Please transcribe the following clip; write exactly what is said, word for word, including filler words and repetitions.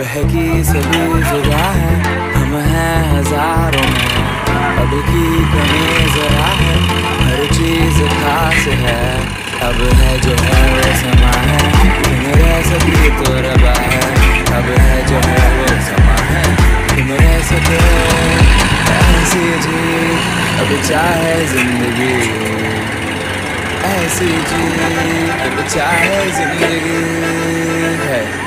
है कि सभी जुदा है, हम हैं हजारों में, अब की कमी जरा है, हर चीज खास है। अब है जो है वो समा है, तुम रह सकी तो रबा है। अब है जो है वो समा है, तुम रह सके ऐसी जी, अब चाहे जिंदगी ऐसी जी, अब चाहे जिंदगी है।